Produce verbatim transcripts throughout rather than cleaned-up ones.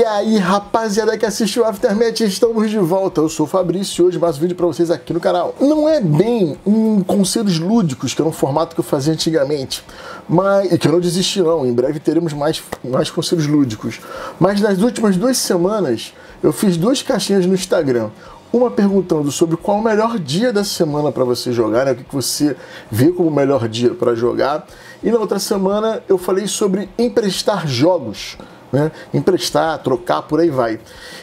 aí, rapaziada que assiste o Aftermath, estamos de volta. Eu sou o Fabrício e hoje mais um vídeo pra vocês aqui no canal. Não é bem um conselhos lúdicos, que era um formato que eu fazia antigamente, mas, e que eu não desisti não, em breve teremos mais, mais conselhos lúdicos. Mas nas últimas duas semanas, eu fiz duas caixinhas no Instagram. Uma perguntando sobre qual é o melhor dia da semana para você jogar, né? O que você vê como o melhor dia para jogar. E na outra semana eu falei sobre emprestar jogos. Né? Emprestar, trocar, por aí vai.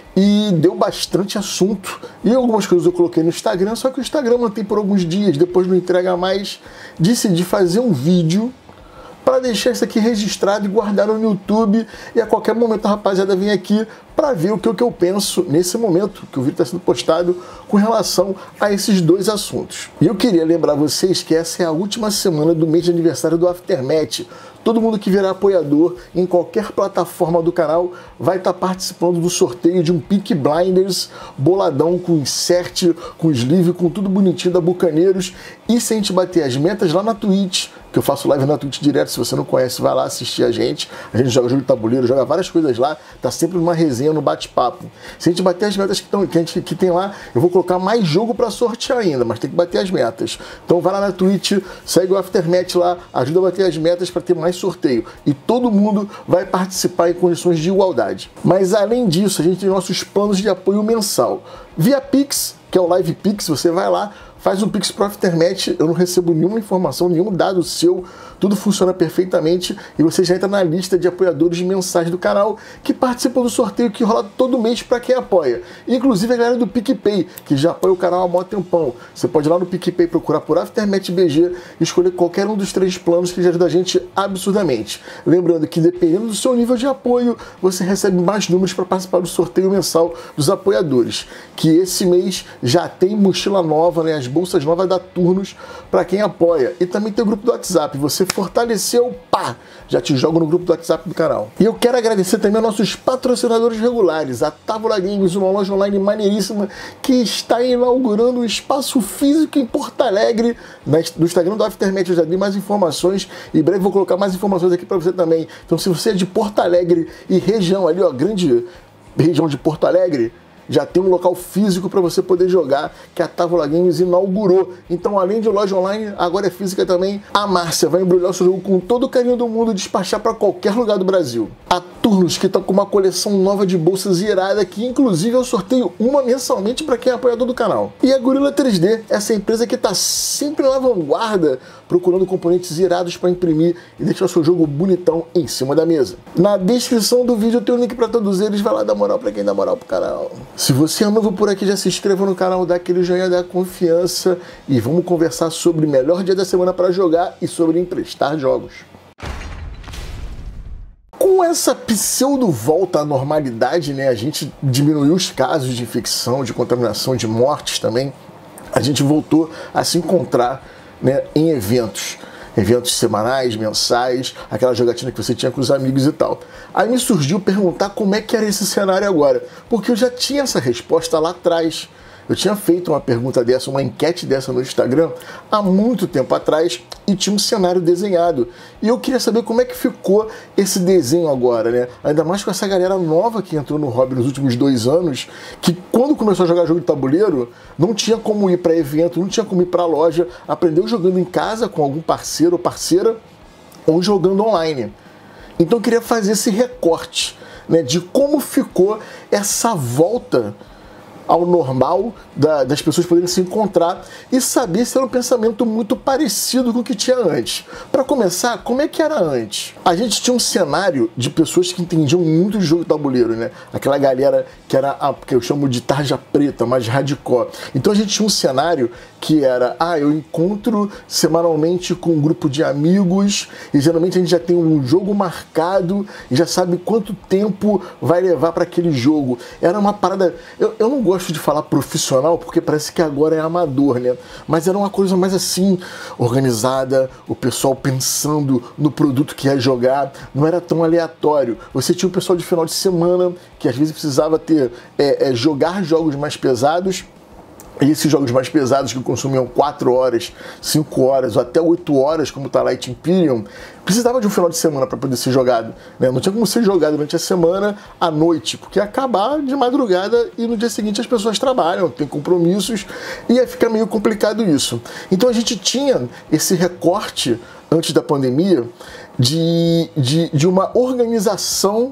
E deu bastante assunto. E algumas coisas eu coloquei no Instagram, só que o Instagram mantém por alguns dias, depois não entrega mais. Decidi fazer um vídeo para deixar isso aqui registrado e guardado no YouTube. E a qualquer momento a rapaziada vem aqui para ver o que, o que eu penso nesse momento que o vídeo está sendo postado com relação a esses dois assuntos. E eu queria lembrar vocês que essa é a última semana do mês de aniversário do Aftermath. Todo mundo que virar apoiador em qualquer plataforma do canal vai estar participando do sorteio de um Peaky Blinders boladão com insert, com sleeve, com tudo bonitinho da Bucaneiros. E se a gente bater as metas lá na Twitch, que eu faço live na Twitch direto, se você não conhece, vai lá assistir a gente. A gente joga jogo de tabuleiro, joga várias coisas lá, tá sempre numa resenha, no bate-papo. Se a gente bater as metas que, tão, que, a gente, que tem lá, eu vou colocar mais jogo para sortear ainda, mas tem que bater as metas. Então vai lá na Twitch, segue o Aftermath lá, ajuda a bater as metas para ter mais sorteio. E todo mundo vai participar em condições de igualdade. Mas além disso, a gente tem nossos planos de apoio mensal. Via Pix, que é o Live Pix, você vai lá, faz um Pix pro Aftermath, eu não recebo nenhuma informação, nenhum dado seu, tudo funciona perfeitamente e você já entra na lista de apoiadores mensais do canal que participam do sorteio que rola todo mês para quem apoia. Inclusive a galera do PicPay, que já apoia o canal há mó tempão. Você pode ir lá no PicPay procurar por Aftermath B G e escolher qualquer um dos três planos que já ajuda a gente absurdamente. Lembrando que dependendo do seu nível de apoio, você recebe mais números para participar do sorteio mensal dos apoiadores. Que esse mês já tem mochila nova, né? As bolsas novas da Turnos para quem apoia. E também tem o grupo do WhatsApp. Você fortaleceu, pá! Já te jogo no grupo do WhatsApp do canal. E eu quero agradecer também aos nossos patrocinadores regulares, a Távola Games, uma loja online maneiríssima que está inaugurando um espaço físico em Porto Alegre. No Instagram do Aftermath eu já dei mais informações e em breve vou colocar mais informações aqui para você também. Então se você é de Porto Alegre e região ali, ó, grande região de Porto Alegre, já tem um local físico para você poder jogar, que a Távola Games inaugurou. Então, além de loja online, agora é física também. A Márcia vai embrulhar o seu jogo com todo o carinho do mundo e despachar para qualquer lugar do Brasil. A Turnos, que está com uma coleção nova de bolsas irada, que inclusive eu sorteio uma mensalmente para quem é apoiador do canal. E a Gorilla três D, essa empresa que está sempre na vanguarda, procurando componentes irados para imprimir e deixar o seu jogo bonitão em cima da mesa. Na descrição do vídeo tem um link para todos eles, vai lá dar moral para quem dá moral pro canal. Se você é novo por aqui, já se inscreva no canal, dá aquele joinha, dá confiança e vamos conversar sobre o melhor dia da semana para jogar e sobre emprestar jogos. Com essa pseudo volta à normalidade, né, a gente diminuiu os casos de infecção, de contaminação, de mortes também. A gente voltou a se encontrar, né, em eventos. Eventos semanais, mensais, aquela jogatina que você tinha com os amigos e tal. Aí me surgiu perguntar como é que era esse cenário agora, porque eu já tinha essa resposta lá atrás. Eu tinha feito uma pergunta dessa, uma enquete dessa no Instagram há muito tempo atrás e tinha um cenário desenhado. E eu queria saber como é que ficou esse desenho agora, né? Ainda mais com essa galera nova que entrou no hobby nos últimos dois anos, que quando começou a jogar jogo de tabuleiro, não tinha como ir para evento, não tinha como ir para loja, aprendeu jogando em casa com algum parceiro ou parceira ou jogando online. Então eu queria fazer esse recorte, né, de como ficou essa volta ao normal, da, das pessoas poderem se encontrar e saber se era um pensamento muito parecido com o que tinha antes. Para começar, como é que era antes? A gente tinha um cenário de pessoas que entendiam muito de jogo de tabuleiro, né? Aquela galera que era a que eu chamo de tarja preta, mais hardcore. Então a gente tinha um cenário que era, ah, eu encontro semanalmente com um grupo de amigos e geralmente a gente já tem um jogo marcado e já sabe quanto tempo vai levar para aquele jogo. Era uma parada, eu, eu não gosto gosto de falar profissional porque parece que agora é amador, né? Mas era uma coisa mais assim, organizada, o pessoal pensando no produto que ia jogar, não era tão aleatório. Você tinha o pessoal de final de semana que às vezes precisava ter, é, é, jogar jogos mais pesados E esses jogos mais pesados que consumiam quatro horas, cinco horas ou até oito horas, como o Twilight Imperium, precisava de um final de semana para poder ser jogado, né? Não tinha como ser jogado durante a semana à noite, porque ia acabar de madrugada e no dia seguinte as pessoas trabalham, têm compromissos e ia ficar meio complicado isso. Então a gente tinha esse recorte antes da pandemia de, de, de uma organização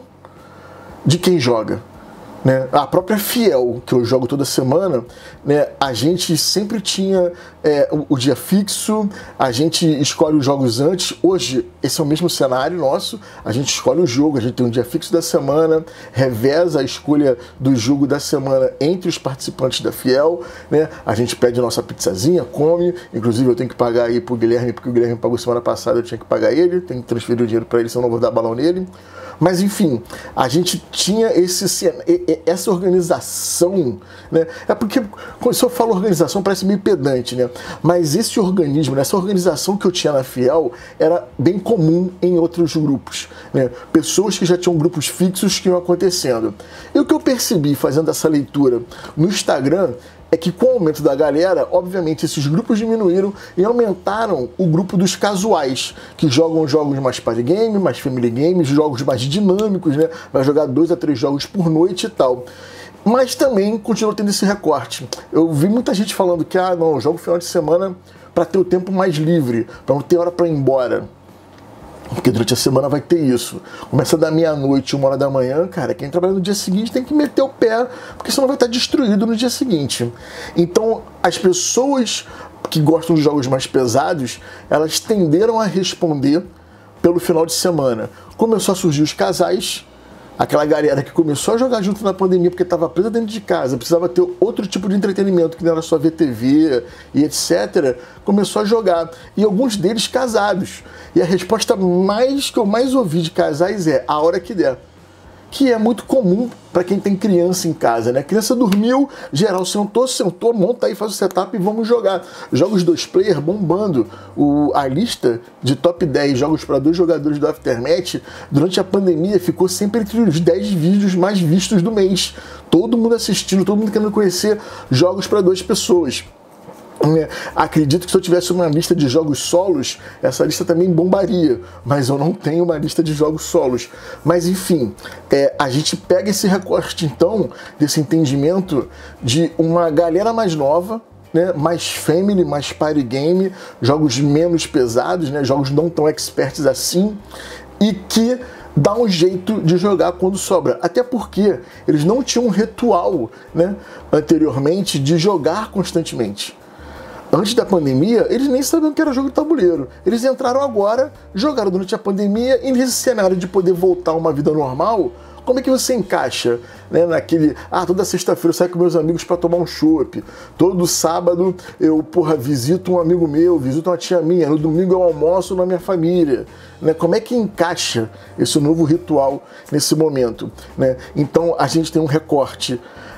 de quem joga. Né? A própria Fiel, que eu jogo toda semana, né? A gente sempre tinha é, o, o dia fixo, a gente escolhe os jogos antes. Hoje, esse é o mesmo cenário nosso, a gente escolhe o jogo, a gente tem um dia fixo da semana, reveza a escolha do jogo da semana entre os participantes da Fiel, né? A gente pede a nossa pizzazinha, come, inclusive eu tenho que pagar aí pro Guilherme, porque o Guilherme pagou semana passada, eu tinha que pagar ele, tenho que transferir o dinheiro para ele, senão eu não vou dar balão nele. Mas enfim, a gente tinha esse, essa organização, né? É porque, se eu falo organização, parece meio pedante, né? Mas esse organismo, essa organização que eu tinha na Fiel, era bem comum em outros grupos, né? Pessoas que já tinham grupos fixos que iam acontecendo. E o que eu percebi fazendo essa leitura no Instagram é que com o aumento da galera, obviamente esses grupos diminuíram e aumentaram o grupo dos casuais, que jogam jogos mais party game, mais family games, jogos mais dinâmicos, né? Vai jogar dois a três jogos por noite e tal. Mas também continua tendo esse recorte. Eu vi muita gente falando que, ah, não, eu jogo final de semana para ter o tempo mais livre, para não ter hora para ir embora. Porque durante a semana vai ter isso. Começa da meia-noite, uma hora da manhã, cara, quem trabalha no dia seguinte tem que meter o pé, porque senão vai estar destruído no dia seguinte. Então, as pessoas que gostam de jogos mais pesados, elas tenderam a responder pelo final de semana. Começou a surgir os casais, aquela galera que começou a jogar junto na pandemia porque estava presa dentro de casa, precisava ter outro tipo de entretenimento que não era só ver T V e etcétera, começou a jogar. E alguns deles casados. E a resposta mais que eu mais ouvi de casais é a hora que der. Que é muito comum para quem tem criança em casa, né? A criança dormiu, geral sentou, sentou, monta aí, faz o setup e vamos jogar. Jogos dois player bombando. O, a lista de top dez jogos para dois jogadores do Aftermath, durante a pandemia, ficou sempre entre os dez vídeos mais vistos do mês. Todo mundo assistindo, todo mundo querendo conhecer jogos para duas pessoas. Acredito que se eu tivesse uma lista de jogos solos, essa lista também bombaria, mas eu não tenho uma lista de jogos solos. Mas enfim, é, a gente pega esse recorte então, desse entendimento de uma galera mais nova, né, mais family, mais party game, jogos menos pesados, né, jogos não tão experts assim, e que dá um jeito de jogar quando sobra. Até porque eles não tinham um ritual, né, anteriormente de jogar constantemente. Antes da pandemia, eles nem sabiam que era jogo de tabuleiro. Eles entraram agora, jogaram durante a pandemia, e nesse cenário de poder voltar a uma vida normal, como é que você encaixa, né, naquele... Ah, toda sexta-feira eu saio com meus amigos para tomar um chopp. Todo sábado eu, porra, visito um amigo meu, visito uma tia minha. No domingo eu almoço na minha família. Né? Como é que encaixa esse novo ritual nesse momento? Né? Então, a gente tem um recorte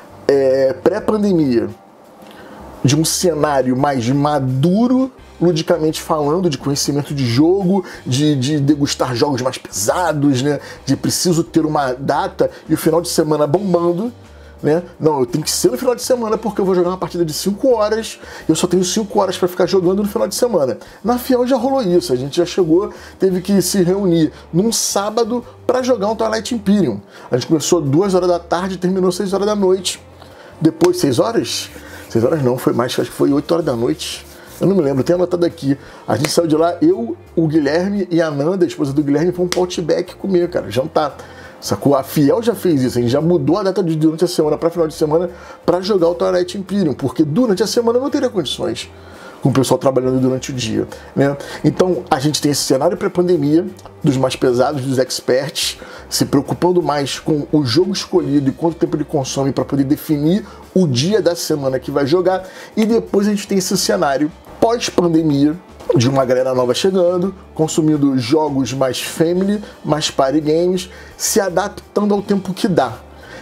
é, pré-pandemia, de um cenário mais maduro, ludicamente falando, de conhecimento de jogo, de, de degustar jogos mais pesados, né? De preciso ter uma data e o final de semana bombando, né? Não, eu tenho que ser no final de semana porque eu vou jogar uma partida de cinco horas e eu só tenho cinco horas para ficar jogando no final de semana. Na Fiel já rolou isso, a gente já chegou, teve que se reunir num sábado para jogar um Twilight Imperium. A gente começou duas horas da tarde e terminou seis horas da noite. Depois, seis horas? seis horas não, foi mais, acho que foi oito horas da noite. Eu não me lembro, tenho anotado aqui. A gente saiu de lá, eu, o Guilherme e a Nanda, a esposa do Guilherme, fomos para o Outback comer, cara, jantar. Sacou? A Fiel já fez isso, a gente já mudou a data de durante a semana para final de semana para jogar o Twilight Imperium, porque durante a semana não teria condições com o pessoal trabalhando durante o dia, né? Então, a gente tem esse cenário pré-pandemia, dos mais pesados, dos experts, se preocupando mais com o jogo escolhido e quanto tempo ele consome para poder definir o dia da semana que vai jogar, e depois a gente tem esse cenário pós-pandemia, de uma galera nova chegando, consumindo jogos mais family, mais party games, se adaptando ao tempo que dá.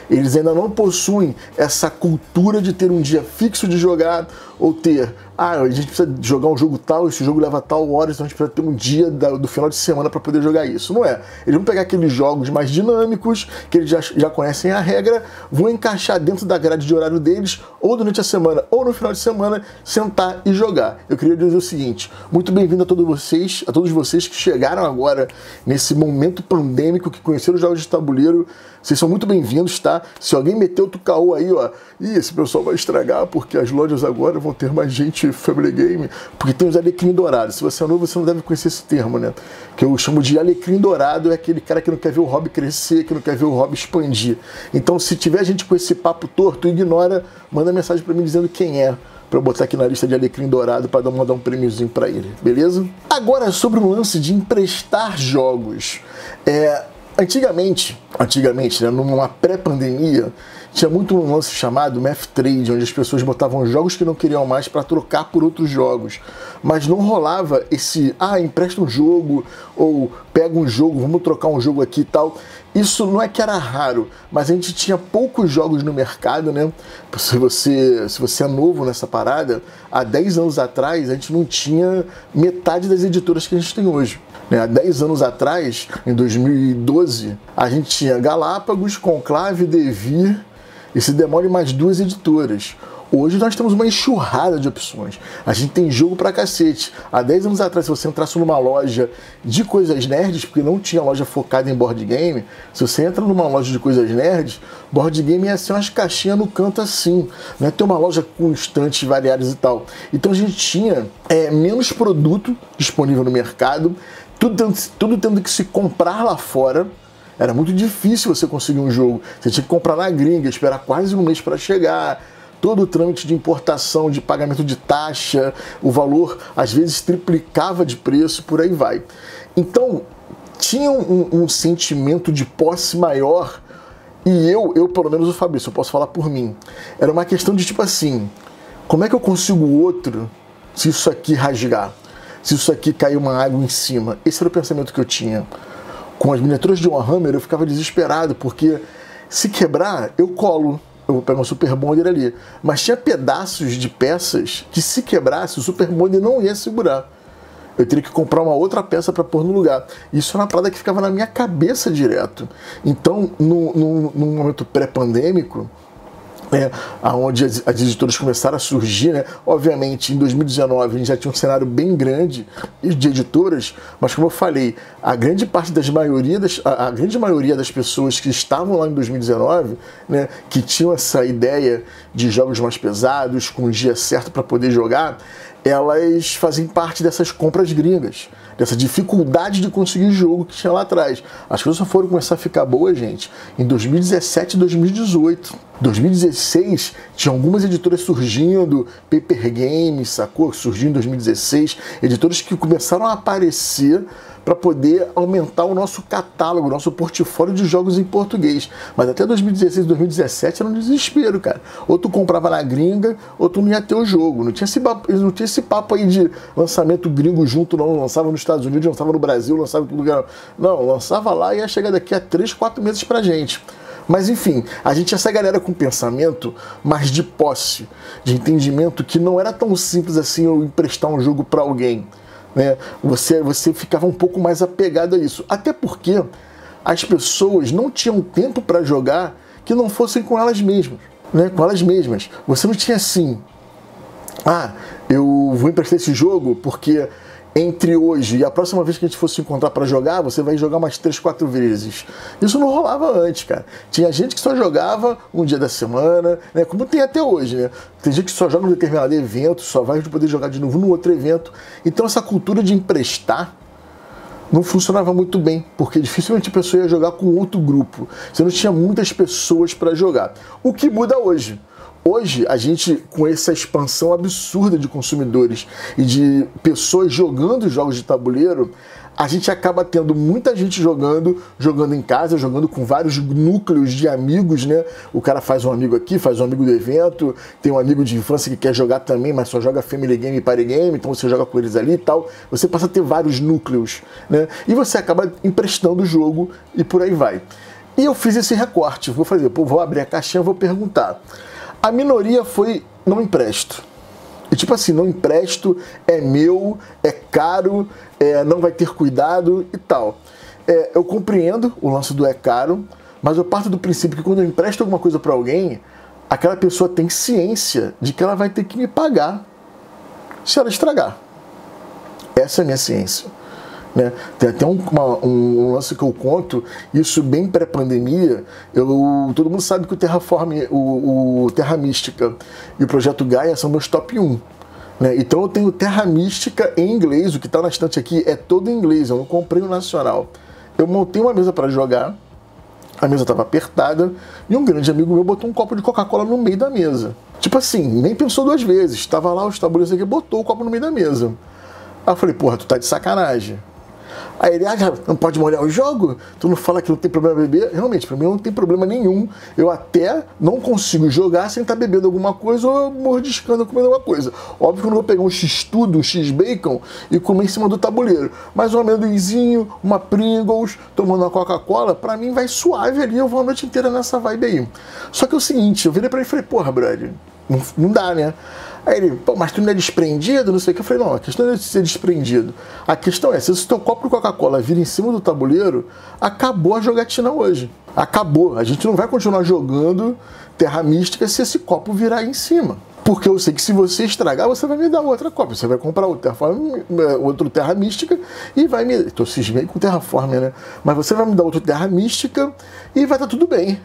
Eles ainda não possuem essa cultura de ter um dia fixo de jogar ou ter, ah, a gente precisa jogar um jogo tal, esse jogo leva tal horas, então a gente precisa ter um dia do final de semana para poder jogar isso. Não é. Eles vão pegar aqueles jogos mais dinâmicos, que eles já, já conhecem a regra, vão encaixar dentro da grade de horário deles, ou durante a semana, ou no final de semana, sentar e jogar. Eu queria dizer o seguinte, muito bem-vindo a todos vocês, a todos vocês que chegaram agora nesse momento pandêmico, que conheceram os jogos de tabuleiro. Vocês são muito bem-vindos, tá? Se alguém meteu outro caô aí, ó, ih, esse pessoal vai estragar, porque as lojas agora vão ter mais gente family game, porque tem os alecrim dourados. Se você é novo, você não deve conhecer esse termo, né? Que eu chamo de alecrim dourado, é aquele cara que não quer ver o hobby crescer, que não quer ver o hobby expandir. Então, se tiver gente com esse papo torto, ignora, manda mensagem pra mim dizendo quem é, para eu botar aqui na lista de alecrim dourado para mandar um prêmiozinho para ele, beleza? Agora, sobre o lance de emprestar jogos. É... Antigamente, antigamente, né, numa pré-pandemia, tinha muito um lance chamado Math Trade, onde as pessoas botavam jogos que não queriam mais para trocar por outros jogos. Mas não rolava esse, ah, empresta um jogo, ou pega um jogo, vamos trocar um jogo aqui e tal. Isso não é que era raro, mas a gente tinha poucos jogos no mercado, né? Se você, se você é novo nessa parada, há dez anos atrás a gente não tinha metade das editoras que a gente tem hoje. Há dez anos atrás, em dois mil e doze, a gente tinha Galápagos, Conclave, Devir e se demore mais duas editoras. Hoje nós temos uma enxurrada de opções. A gente tem jogo pra cacete. Há dez anos atrás, se você entrasse numa loja de coisas nerds, porque não tinha loja focada em board game, se você entra numa loja de coisas nerds, board game ia ser umas caixinhas no canto assim. Não é ter uma loja com estantes variados e tal. Então a gente tinha é, menos produto disponível no mercado, tudo tendo, tudo tendo que se comprar lá fora. Era muito difícil você conseguir um jogo. Você tinha que comprar na gringa, esperar quase um mês para chegar. Todo o trâmite de importação, de pagamento de taxa, o valor às vezes triplicava de preço, por aí vai. Então, tinha um, um sentimento de posse maior, e eu, eu, pelo menos o Fabrício, eu posso falar por mim, era uma questão de tipo assim, como é que eu consigo outro se isso aqui rasgar? Se isso aqui cair uma água em cima? Esse era o pensamento que eu tinha. Com as miniaturas de Warhammer eu ficava desesperado, porque se quebrar, eu colo. Eu vou pegar um Super Bonder ali. Mas tinha pedaços de peças que, se quebrasse, o Super Bonder não ia segurar. Eu teria que comprar uma outra peça para pôr no lugar. Isso era uma parada que ficava na minha cabeça direto. Então, no, no, no momento pré-pandêmico, é, onde as, as editoras começaram a surgir, né? Obviamente em dois mil e dezenove a gente já tinha um cenário bem grande de editoras, mas como eu falei, a grande parte das maioria das, a, a grande maioria das pessoas que estavam lá em dois mil e dezenove, né, que tinham essa ideia de jogos mais pesados, com um dia certo para poder jogar, elas fazem parte dessas compras gringas, dessa dificuldade de conseguir jogo que tinha lá atrás. As coisas só foram começar a ficar boas, gente, em dois mil e dezessete e dois mil e dezoito. dois mil e dezesseis tinha algumas editoras surgindo, Paper Games, sacou? Surgiu em dois mil e dezesseis, editoras que começaram a aparecer para poder aumentar o nosso catálogo, o nosso portfólio de jogos em português. Mas até dois mil e dezesseis, dois mil e dezessete era um desespero, cara. Ou tu comprava na gringa, ou tu não ia ter o jogo. Não tinha esse, não tinha esse papo aí de lançamento gringo junto, não. Lançava nos Estados Unidos, lançava no Brasil, lançava em todo lugar. Não, lançava lá e ia chegar daqui a três, quatro meses pra gente. Mas enfim, a gente tinha essa galera com pensamento mais de posse, de entendimento que não era tão simples assim eu emprestar um jogo para alguém. Né? Você, você ficava um pouco mais apegado a isso. Até porque as pessoas não tinham tempo para jogar que não fossem com elas mesmas. Né? Com elas mesmas. Você não tinha assim, ah, eu vou emprestar esse jogo porque entre hoje e a próxima vez que a gente fosse se encontrar para jogar, você vai jogar umas três, quatro vezes. Isso não rolava antes, cara. Tinha gente que só jogava um dia da semana, né? Como tem até hoje, né? Tem gente que só joga num determinado evento, só vai poder jogar de novo no outro evento. Então essa cultura de emprestar não funcionava muito bem, porque dificilmente a pessoa ia jogar com outro grupo. Você não tinha muitas pessoas para jogar. O que muda hoje? Hoje, a gente, com essa expansão absurda de consumidores e de pessoas jogando jogos de tabuleiro, a gente acaba tendo muita gente jogando, jogando em casa, jogando com vários núcleos de amigos, né? O cara faz um amigo aqui, faz um amigo do evento, tem um amigo de infância que quer jogar também, mas só joga family game e party game, então você joga com eles ali e tal. Você passa a ter vários núcleos, né? E você acaba emprestando o jogo e por aí vai. E eu fiz esse recorte, vou fazer, pô, vou abrir a caixinha, vou perguntar. A minoria foi, não empresto. E tipo assim, não empresto, é meu, é caro, é, não vai ter cuidado e tal. É, eu compreendo o lance do é caro, mas eu parto do princípio que quando eu empresto alguma coisa para alguém, aquela pessoa tem ciência de que ela vai ter que me pagar se ela estragar. Essa é a minha ciência. Né? Tem até um, uma, um lance que eu conto, isso bem pré-pandemia. Eu, todo mundo sabe que o Terraform, o, o Terra Mística e o Projeto Gaia são meus top um. Né? Então eu tenho Terra Mística em inglês, o que está na estante aqui é todo em inglês, eu não comprei o nacional. Eu montei uma mesa para jogar, a mesa estava apertada e um grande amigo meu botou um copo de Coca-Cola no meio da mesa. Tipo assim, nem pensou duas vezes, estava lá os tabuleiros aqui, botou o copo no meio da mesa. Aí eu falei, porra, tu tá de sacanagem. Aí ele, ah, não pode molhar o jogo? Tu não fala que não tem problema beber? Realmente, pra mim não tem problema nenhum. Eu até não consigo jogar sem estar bebendo alguma coisa ou mordiscando comendo alguma coisa. Óbvio que eu não vou pegar um X-tudo, um X-bacon e comer em cima do tabuleiro. Mas um amendoinzinho, uma Pringles, tomando uma Coca-Cola, pra mim vai suave ali, eu vou a noite inteira nessa vibe aí. Só que é o seguinte, eu virei pra ele e falei, porra, brother, não, não dá, né? Aí ele, pô, mas tu não é desprendido? Não sei o que. Eu falei, não, a questão não é de ser desprendido. A questão é, se o teu copo de Coca-Cola vira em cima do tabuleiro, acabou a jogatina hoje. Acabou. A gente não vai continuar jogando Terra Mística se esse copo virar em cima. Porque eu sei que se você estragar, você vai me dar outra cópia. Você vai comprar outro Terraform, outro Terra Mística e vai me... Tô cismei com Terraform, né? Mas você vai me dar outro Terra Mística e vai estar tudo bem.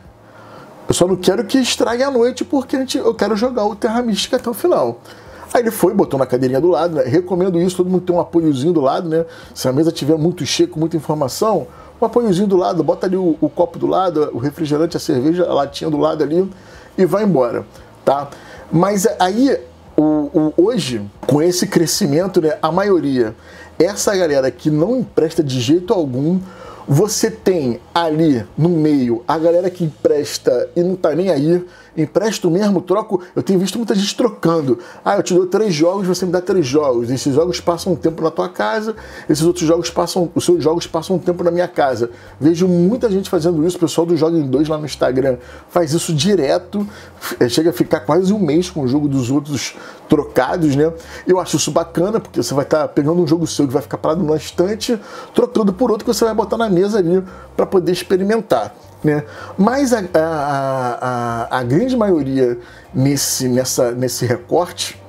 Eu só não quero que estrague a noite porque a gente, eu quero jogar o Terra Mística até o final. Aí ele foi, botou na cadeirinha do lado, né? Recomendo isso, todo mundo tem um apoiozinho do lado, né? Se a mesa tiver muito cheia, com muita informação, um apoiozinho do lado, bota ali o, o copo do lado, o refrigerante, a cerveja, a latinha do lado ali e vai embora, tá? Mas aí, o, o, hoje, com esse crescimento, né, a maioria, essa galera que não empresta de jeito algum, você tem ali no meio a galera que empresta e não tá nem aí, empresto mesmo, troco, eu tenho visto muita gente trocando. Ah, eu te dou três jogos, você me dá três jogos. Esses jogos passam um tempo na tua casa, esses outros jogos passam, os seus jogos passam um tempo na minha casa. Vejo muita gente fazendo isso, o pessoal do Joga em Dois lá no Instagram faz isso direto, chega a ficar quase um mês com o jogo dos outros trocados, né? Eu acho isso bacana, porque você vai estar tá pegando um jogo seu que vai ficar parado numa estante, trocando por outro que você vai botar na mesa ali para poder experimentar. Né? Mas a, a, a, a grande maioria nesse, nessa, nesse recorte,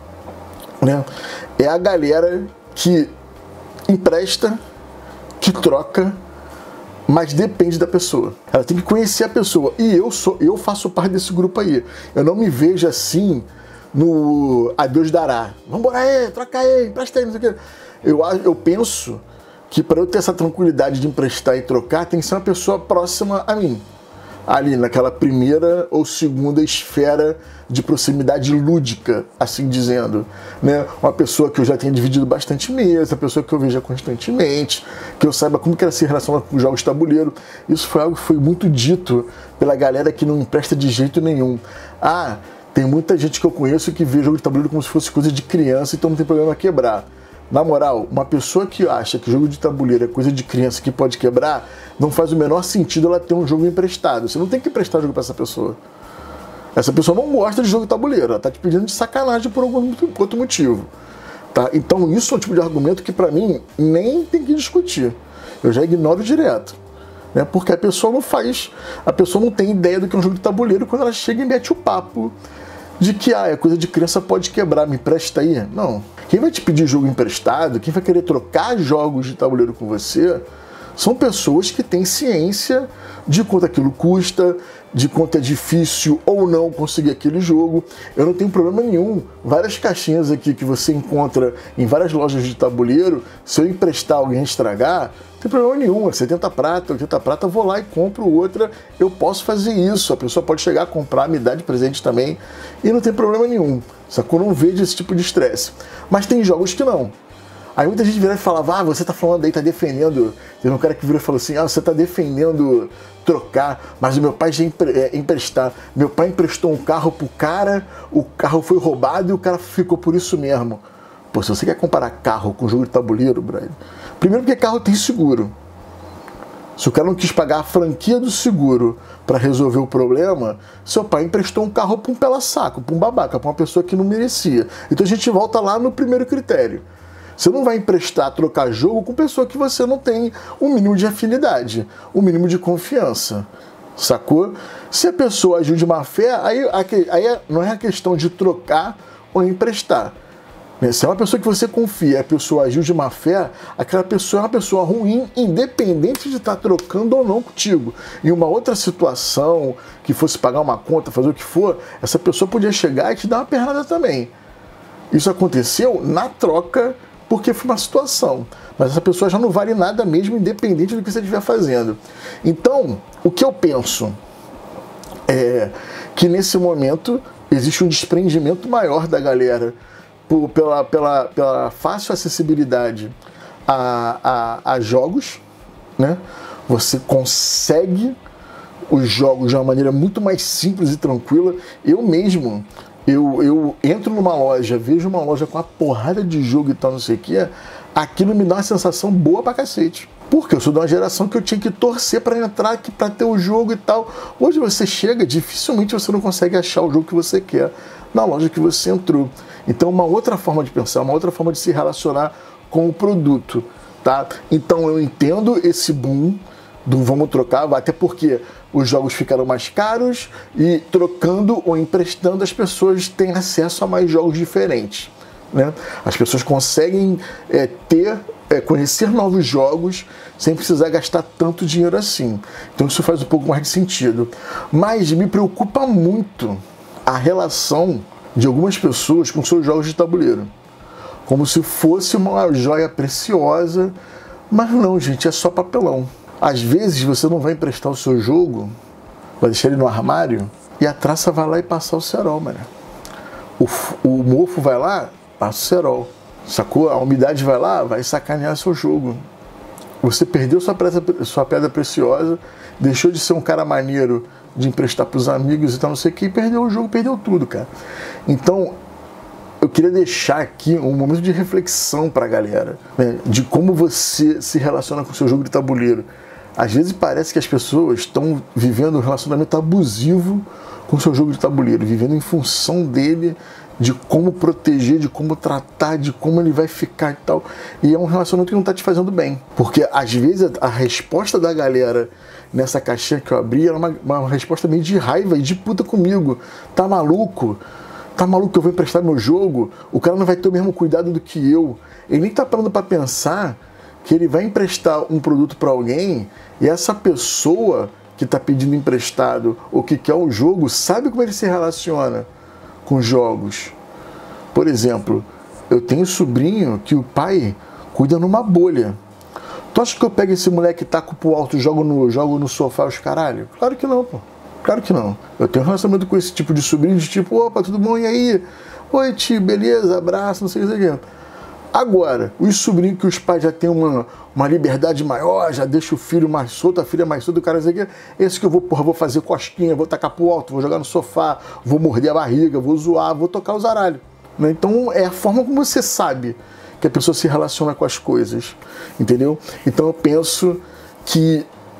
né, é a galera que empresta, que troca, mas depende da pessoa. Ela tem que conhecer a pessoa. E eu, sou, eu faço parte desse grupo aí. Eu não me vejo assim no a Deus dará. Vamos embora aí, troca aí, empresta aí, não sei o que. Eu, eu penso que para eu ter essa tranquilidade de emprestar e trocar, tem que ser uma pessoa próxima a mim. Ali naquela primeira ou segunda esfera de proximidade lúdica, assim dizendo. Né? Uma pessoa que eu já tenha dividido bastante mesa, uma pessoa que eu veja constantemente, que eu saiba como que ela se relaciona com os jogos de tabuleiro. Isso foi algo que foi muito dito pela galera que não empresta de jeito nenhum. Ah, tem muita gente que eu conheço que vê jogo de tabuleiro como se fosse coisa de criança, então não tem problema quebrar. Na moral, uma pessoa que acha que jogo de tabuleiro é coisa de criança que pode quebrar, não faz o menor sentido ela ter um jogo emprestado. Você não tem que emprestar jogo para essa pessoa. Essa pessoa não gosta de jogo de tabuleiro, ela tá te pedindo de sacanagem por algum outro motivo. Tá? Então isso é um tipo de argumento que para mim nem tem que discutir. Eu já ignoro direto. Né? Porque a pessoa não faz, a pessoa não tem ideia do que é um jogo de tabuleiro quando ela chega e mete o papo de que ah, é coisa de criança, pode quebrar, me empresta aí. Não. Quem vai te pedir jogo emprestado, quem vai querer trocar jogos de tabuleiro com você, são pessoas que têm ciência de quanto aquilo custa, de quanto é difícil ou não conseguir aquele jogo. Eu não tenho problema nenhum. Várias caixinhas aqui que você encontra em várias lojas de tabuleiro, se eu emprestar alguém estragar, não tem problema nenhum. É setenta prata, oitenta prata, eu vou lá e compro outra. Eu posso fazer isso. A pessoa pode chegar a comprar, me dar de presente também, e não tem problema nenhum. Sacou? Não vejo esse tipo de estresse. Mas tem jogos que não. Aí muita gente virava e falava, ah, você tá falando aí, tá defendendo. Teve um cara que virou e falou assim, ah, você tá defendendo trocar, mas o meu pai já empre é, emprestar. Meu pai emprestou um carro pro cara, o carro foi roubado e o cara ficou por isso mesmo. Pô, se você quer comparar carro com jogo de tabuleiro, brother, primeiro porque carro tem seguro. Se o cara não quis pagar a franquia do seguro para resolver o problema, seu pai emprestou um carro para um pela-saco, para um babaca, para uma pessoa que não merecia. Então a gente volta lá no primeiro critério. Você não vai emprestar, trocar jogo com pessoa que você não tem o mínimo de afinidade, o mínimo de confiança. Sacou? Se a pessoa agiu de má fé, aí, aí não é a questão de trocar ou emprestar. Se é uma pessoa que você confia, a pessoa agiu de má fé, aquela pessoa é uma pessoa ruim, independente de estar trocando ou não contigo. Em uma outra situação, que fosse pagar uma conta, fazer o que for, essa pessoa podia chegar e te dar uma pernada também. Isso aconteceu na troca, porque foi uma situação. Mas essa pessoa já não vale nada mesmo, independente do que você estiver fazendo. Então, o que eu penso é que nesse momento existe um desprendimento maior da galera por, pela, pela, pela fácil acessibilidade a, a, a jogos, né? Você consegue os jogos de uma maneira muito mais simples e tranquila. Eu mesmo, eu, eu entro numa loja, vejo uma loja com uma porrada de jogo e tal, não sei o que, aquilo me dá uma sensação boa pra cacete. Porque eu sou de uma geração que eu tinha que torcer para entrar aqui, para ter o jogo e tal. Hoje você chega, dificilmente você não consegue achar o jogo que você quer na loja que você entrou. Então, uma outra forma de pensar, uma outra forma de se relacionar com o produto, tá? Então, eu entendo esse boom do vamos trocar, até porque os jogos ficaram mais caros e trocando ou emprestando as pessoas têm acesso a mais jogos diferentes, né? As pessoas conseguem é, ter, é, conhecer novos jogos sem precisar gastar tanto dinheiro assim. Então isso faz um pouco mais de sentido. Mas me preocupa muito a relação de algumas pessoas com seus jogos de tabuleiro, como se fosse uma joia preciosa, mas não, gente, é só papelão. Às vezes você não vai emprestar o seu jogo, vai deixar ele no armário e a traça vai lá e passar o cerol, mano. O, o mofo vai lá, passa o cerol. Sacou? A umidade vai lá, vai sacanear seu jogo. Você perdeu sua pedra, sua pedra preciosa, deixou de ser um cara maneiro de emprestar para os amigos e tal, não sei o que, e perdeu o jogo, perdeu tudo, cara. Então, eu queria deixar aqui um momento de reflexão para a galera, né, de como você se relaciona com o seu jogo de tabuleiro. Às vezes parece que as pessoas estão vivendo um relacionamento abusivo com o seu jogo de tabuleiro, vivendo em função dele, de como proteger, de como tratar, de como ele vai ficar e tal. E é um relacionamento que não está te fazendo bem. Porque às vezes a resposta da galera nessa caixinha que eu abri era uma, uma resposta meio de raiva e de puta comigo. Tá maluco? Tá maluco que eu vou emprestar meu jogo? O cara não vai ter o mesmo cuidado do que eu. Ele nem tá parando para pensar que ele vai emprestar um produto para alguém e essa pessoa que está pedindo emprestado ou que quer o jogo sabe como ele se relaciona com jogos. Por exemplo, eu tenho sobrinho que o pai cuida numa bolha. Tu acha que eu pego esse moleque, taco pro alto, jogo no, jogo no sofá os caralho? Claro que não, pô. Claro que não. Eu tenho um relacionamento com esse tipo de sobrinho, de tipo, opa, tudo bom, e aí? Oi, tio, beleza, abraço, não sei o que. Agora, os sobrinhos que os pais já têm uma, uma liberdade maior, já deixa o filho mais solto, a filha mais solta, o cara diz aqui, esse que eu vou, porra, vou fazer cosquinha, vou tacar pro alto, vou jogar no sofá, vou morder a barriga, vou zoar, vou tocar os aralhos. Né? Então, é a forma como você sabe que a pessoa se relaciona com as coisas, entendeu? Então, eu penso que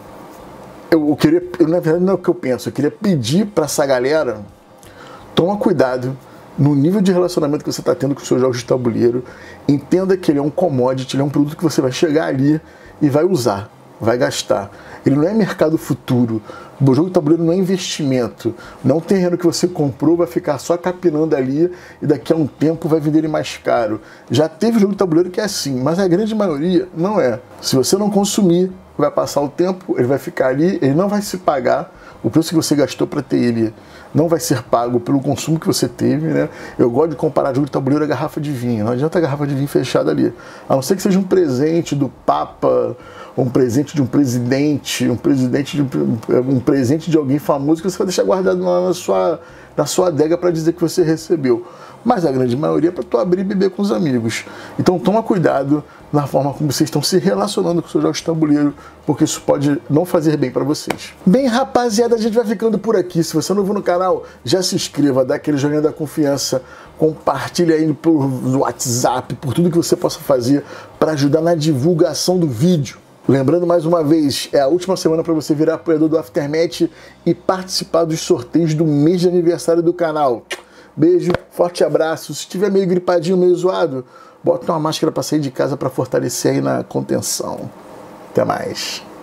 eu, eu queria, eu, na verdade, não é o que eu penso, eu queria pedir para essa galera, toma cuidado no nível de relacionamento que você está tendo com os seus jogos de tabuleiro. Entenda que ele é um commodity, ele é um produto que você vai chegar ali e vai usar, vai gastar. Ele não é mercado futuro. O jogo de tabuleiro não é investimento. Não é um terreno que você comprou, vai ficar só capinando ali e daqui a um tempo vai vender ele mais caro. Já teve jogo de tabuleiro que é assim, mas a grande maioria não é. Se você não consumir, vai passar o tempo, ele vai ficar ali, ele não vai se pagar. O preço que você gastou para ter ele não vai ser pago pelo consumo que você teve, né? Eu gosto de comparar jogo de tabuleiro a garrafa de vinho. Não adianta a garrafa de vinho fechada ali. A não ser que seja um presente do Papa, um presente de um presidente, um presidente de um presente de alguém famoso que você vai deixar guardado lá na sua, na sua adega para dizer que você recebeu. Mas a grande maioria é para tu abrir e beber com os amigos. Então toma cuidado na forma como vocês estão se relacionando com os seus jogos de tabuleiro, porque isso pode não fazer bem para vocês. Bem, rapaziada, a gente vai ficando por aqui. Se você é novo no canal, já se inscreva, dá aquele joguinho da confiança, compartilha aí por WhatsApp, por tudo que você possa fazer para ajudar na divulgação do vídeo. Lembrando mais uma vez, é a última semana para você virar apoiador do Aftermath e participar dos sorteios do mês de aniversário do canal. Beijo, forte abraço. Se estiver meio gripadinho, meio zoado, bota uma máscara para sair de casa para fortalecer aí na contenção. Até mais.